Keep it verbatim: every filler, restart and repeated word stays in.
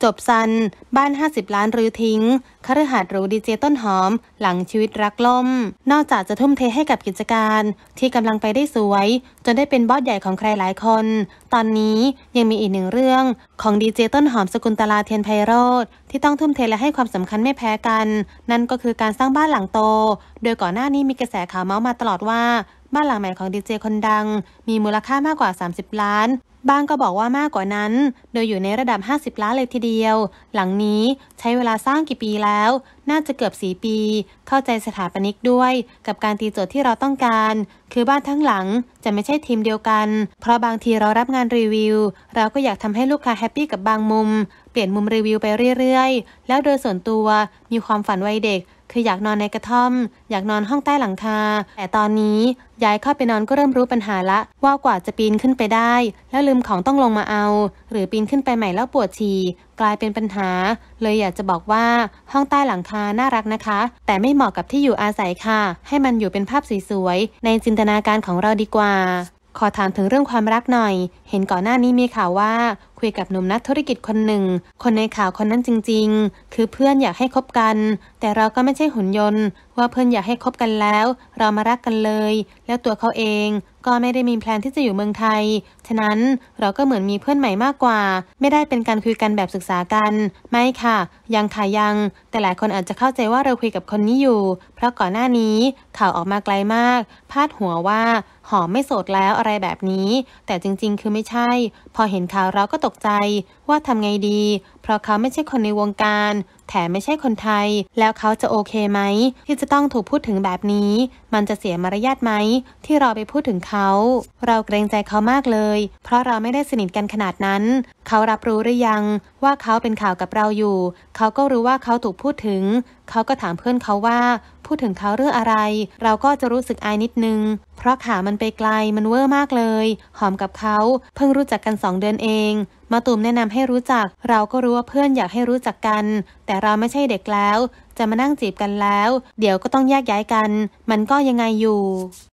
จบซันบ้านห้าสิบล้านรื้อทิ้งคฤหาสน์หรูดีเจต้นหอมหลังชีวิตรักล่มนอกจากจะทุ่มเทให้กับกิจการที่กำลังไปได้สวยจนได้เป็นบอสใหญ่ของใครหลายคนตอนนี้ยังมีอีกหนึ่งเรื่องของดีเจต้นหอมสกุลตลาเทียนไพโรจน์ที่ต้องทุ่มเทและให้ความสำคัญไม่แพ้กันนั่นก็คือการสร้างบ้านหลังโตโดยก่อนหน้านี้มีกระแสข่าวเมาส์มาตลอดว่าบ้านหลังใหม่ของดีเจคนดังมีมูลค่ามากกว่าสามสิบล้านบ้างก็บอกว่ามากกว่านั้นโดยอยู่ในระดับห้าสิบล้านเลยทีเดียวหลังนี้ใช้เวลาสร้างกี่ปีแล้วน่าจะเกือบสี่ปีเข้าใจสถาปนิกด้วยกับการตีโจทย์ที่เราต้องการคือบ้านทั้งหลังจะไม่ใช่ทีมเดียวกันเพราะบางทีเรารับงานรีวิวเราก็อยากทำให้ลูกค้าแฮปปี้กับบางมุมเปลี่ยนมุมรีวิวไปเรื่อยๆแล้วโดยส่วนตัวมีความฝันวัยเด็กคืออยากนอนในกระท่อมอยากนอนห้องใต้หลังคาแต่ตอนนี้ย้ายเข้าไปนอนก็เริ่มรู้ปัญหาละว่ากว่าจะปีนขึ้นไปได้แล้วลืมของต้องลงมาเอาหรือปีนขึ้นไปใหม่แล้วปวดฉี่กลายเป็นปัญหาเลยอยากจะบอกว่าห้องใต้หลังคาน่ารักนะคะแต่ไม่เหมาะกับที่อยู่อาศัยค่ะให้มันอยู่เป็นภาพสวยๆในจินตนาการของเราดีกว่าขอถามถึงเรื่องความรักหน่อยเห็นก่อนหน้านี้มีข่าวว่าคุยกับหนุ่มนักธุรกิจคนหนึ่งคนในข่าวคนนั้นจริงๆคือเพื่อนอยากให้คบกันแต่เราก็ไม่ใช่หุ่นยนต์ว่าเพื่อนอยากให้คบกันแล้วเรามารักกันเลยแล้วตัวเขาเองก็ไม่ได้มีแพลนที่จะอยู่เมืองไทยฉะนั้นเราก็เหมือนมีเพื่อนใหม่มากกว่าไม่ได้เป็นการคุยกันแบบศึกษากันไม่ค่ะยังค่ะยังแต่หลายคนอาจจะเข้าใจว่าเราคุยกับคนนี้อยู่เพราะก่อนหน้านี้ข่าวออกมาไกลมากพาดหัวว่าหอมไม่โสดแล้วอะไรแบบนี้แต่จริงๆคือไม่ใช่พอเห็นข่าวเราก็ตกใจว่าทำไงดีเพราะเขาไม่ใช่คนในวงการแถมไม่ใช่คนไทยแล้วเขาจะโอเคไหมที่จะต้องถูกพูดถึงแบบนี้มันจะเสียมารยาทไหมที่เราไปพูดถึงเขาเราเกรงใจเขามากเลยเพราะเราไม่ได้สนิทกันขนาดนั้นเขารับรู้หรือยังว่าเขาเป็นข่าวกับเราอยู่เขาก็รู้ว่าเขาถูกพูดถึงเขาก็ถามเพื่อนเขาว่าพูดถึงเขาเรื่องอะไรเราก็จะรู้สึกอายนิดนึงเพราะข่าวมันไปไกลมันเวอร์มากเลยหอมกับเขาเพิ่งรู้จักกันสองเดือนเองมาตูมแนะนำให้รู้จักเราก็รู้ว่าเพื่อนอยากให้รู้จักกันแต่เราไม่ใช่เด็กแล้วจะมานั่งจีบกันแล้วเดี๋ยวก็ต้องแยกย้ายกันมันก็ยังไงอยู่